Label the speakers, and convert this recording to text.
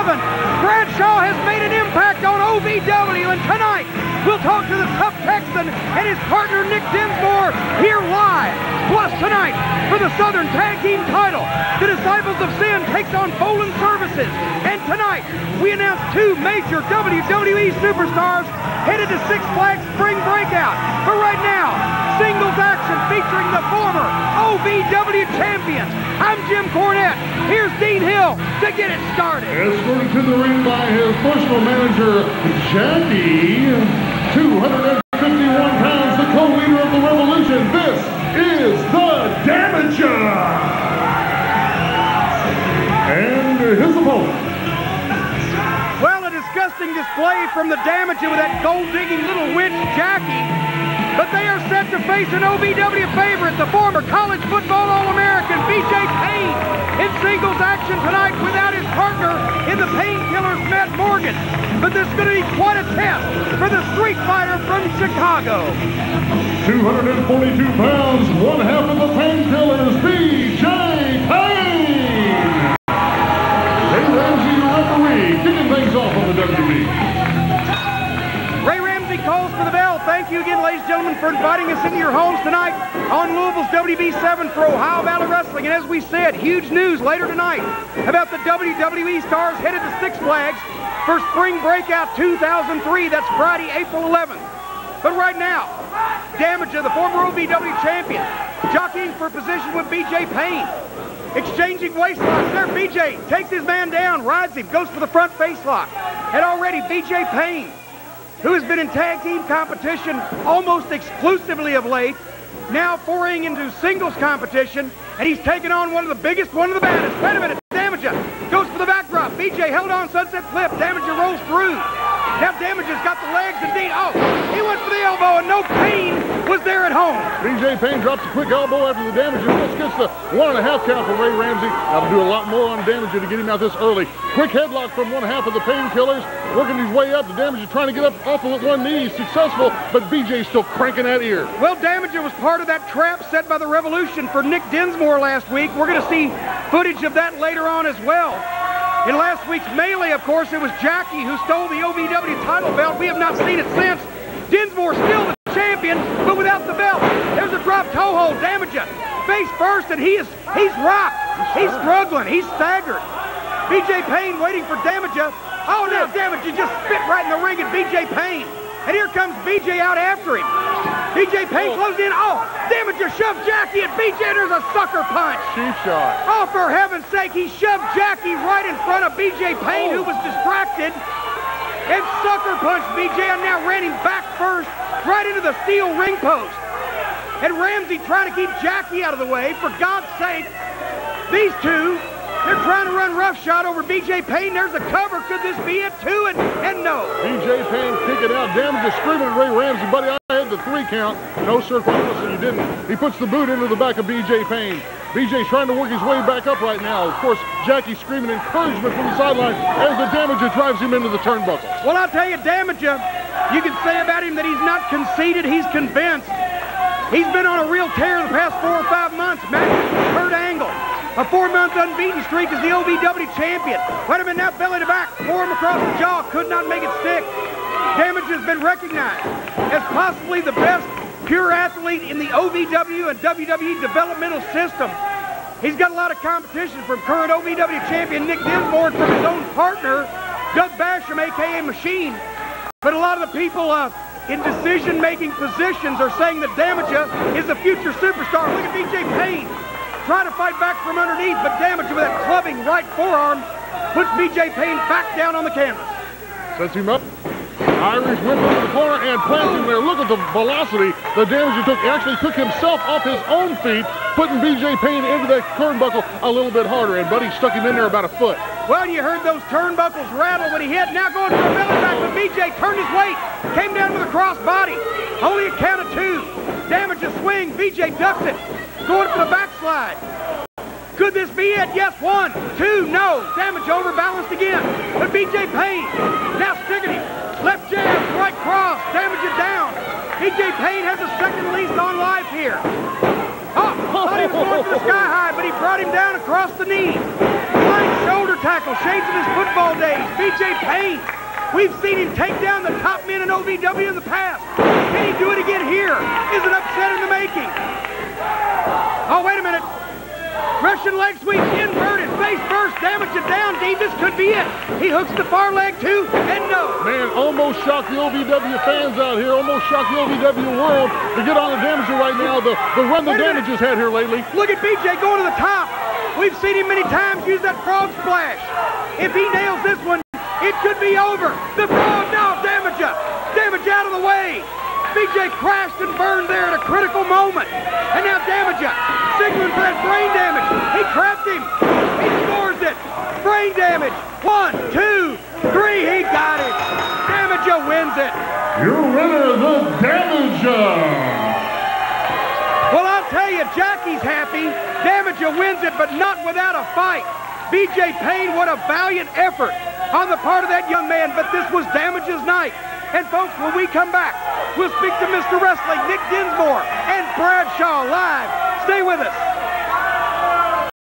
Speaker 1: 11. Bradshaw has made an impact on OVW, and tonight we'll talk to the tough Texan and his partner Nick Dinsmore here live. Plus tonight, for the Southern Tag Team title, the Disciples of Sin takes on Bolin Services. And tonight, we announce two major WWE superstars headed to Six Flags Spring Breakout. But right now, singles action featuring the former OVW champions. I'm Jim Cornette. Here's Dean Hill to get it started.
Speaker 2: Escorted to the ring by his personal manager, Jackie. 251 pounds, the co-leader of the Revolution. This is the Damaja. And his opponent.
Speaker 1: Well, a disgusting display from the Damaja with that gold-digging little witch, Jackie. But they are set to face an OVW favorite, the former college football All-American, BJ Payne, in singles action tonight without his partner in the Painkillers, Matt Morgan. But this is going to be quite a test for the Street Fighter from Chicago.
Speaker 2: 242 pounds, one half of the Painkillers, BJ Payne. Ray Ramsey, the referee, kicking things off on the WWE.
Speaker 1: Ray Ramsey calls for the bell. Thank you again, ladies and gentlemen, for inviting us into your homes tonight on Louisville's WB7 for Ohio Valley Wrestling. And as we said, huge news later tonight about the WWE stars headed to Six Flags for Spring Breakout 2003. That's Friday, April 11th. But right now, Damaja, the former OVW champion, jockeying for position with BJ Payne. Exchanging waist locks there. BJ takes his man down, rides him, goes for the front face lock. And already BJ Payne, who has been in tag team competition almost exclusively of late, now foraying into singles competition, and he's taken on one of the biggest, one of the baddest. Wait a minute, Damaja goes for the backdrop. BJ held on, sunset flip. Damaja rolls through. Now Damaja's got the legs indeed. Oh, he went for the elbow, and no Payne was there at home.
Speaker 2: BJ Payne drops a quick elbow after the Damaja. Just gets the 1.5 count for Ray Ramsey. That'll do a lot more on Damaja to get him out this early. Quick headlock from one half of the Painkillers. Working his way up. The Damaja trying to get up off of one knee. Successful, but BJ's still cranking that ear.
Speaker 1: Well, Damaja was part of that trap set by the Revolution for Nick Dinsmore last week. We're going to see footage of that later on as well. In last week's melee, of course, it was Jackie who stole the OVW title belt. We have not seen it since. Dinsmore still the champion, but without the belt. There's a drop toe hold. Damaja face first, and he's rocked. He's struggling. He's staggered. BJ Payne waiting for Damaja. Oh, now Damaja just spit right in the ring at BJ Payne. And here comes BJ out after him. BJ Payne closed in. Oh, Damaja shoved Jackie at BJ. There's a sucker punch.
Speaker 2: Cheap shot.
Speaker 1: Oh, for heaven's sake, he shoved Jackie right in front of BJ Payne, who was distracted, and sucker punched BJ, and now ran him back first, right into the steel ring post. And Ramsey trying to keep Jackie out of the way. For God's sake, these two, they're trying to run roughshod over BJ Payne. There's a cover. Could this be it, too? And no.
Speaker 2: BJ Payne kicking out. Damaja screaming at Ray Ramsey. Buddy, I had the 3 count. No, sir, promise you didn't. He puts the boot into the back of BJ Payne. BJ's trying to work his way back up right now. Of course, Jackie screaming encouragement from the sideline as the Damaja drives him into the turnbuckle.
Speaker 1: Well, I'll tell you, Damaja, you can say about him that he's not conceited. He's convinced. He's been on a real tear the past 4 or 5 months. Matches with Kurt Angle. A 4-month unbeaten streak as the OVW champion. Wait a minute, now belly to back. Forearm across the jaw. Could not make it stick. Damaja has been recognized as possibly the best pure athlete in the OVW and WWE developmental system. He's got a lot of competition from current OVW champion Nick Dinsmore and from his own partner, Doug Basham, a.k.a. Machine. But a lot of the people in decision-making positions are saying that Damaja is a future superstar. Look at BJ Payne trying to fight back from underneath, but Damaja with that clubbing right forearm puts BJ Payne back down on the canvas.
Speaker 2: Sets him up. Irish whip into the corner and plants him there. Look at the velocity the Damaja took. He actually took himself off his own feet, putting BJ Payne into that turnbuckle a little bit harder, and Buddy stuck him in there about a foot.
Speaker 1: Well, you heard those turnbuckles rattle when he hit. Now going for a belly back, but BJ turned his weight, came down with a cross body. Only a count of 2. Damaja swing, BJ ducks it, going for the backslide. Could this be it? Yes, 1, 2, no. Damaja overbalanced again. But BJ Payne now sticking him. Left jab, right cross, Damaja down. BJ Payne has a second lease on life here. Oh, thought he was going for the sky high, but he brought him down across the knee. Flying shoulder tackle, shades of his football days. BJ Payne. We've seen him take down the top men in OVW in the past. Can he do it again here? Is an upset in the making. Oh, wait a minute. Russian leg sweep, inverted, face first, Damaja down deep. This could be it. He hooks the far leg too, and no.
Speaker 2: Man, almost shocked the OVW fans out here, almost shocked the OVW world to get on the Damaja right now. The run the Damaja's had here lately.
Speaker 1: Look at BJ going to the top. We've seen him many times use that frog splash. If he nails this one, it could be over. The frog, no, Damaja. Damaja out of the way. BJ crashed and burned there at a critical moment. And now Damaja signaling for that brain damage. He trapped him. He scores it. Brain damage. 1, 2, 3. He got it. Damaja wins it.
Speaker 2: Your winner, the Damaja.
Speaker 1: Well, I'll tell you, Jackie's happy. Damaja wins it, but not without a fight. BJ Payne, what a valiant effort on the part of that young man, but this was Damaja's night. And folks, when we come back, we'll speak to Mr. Wrestling, Nick Dinsmore, and Bradshaw live. Stay with us.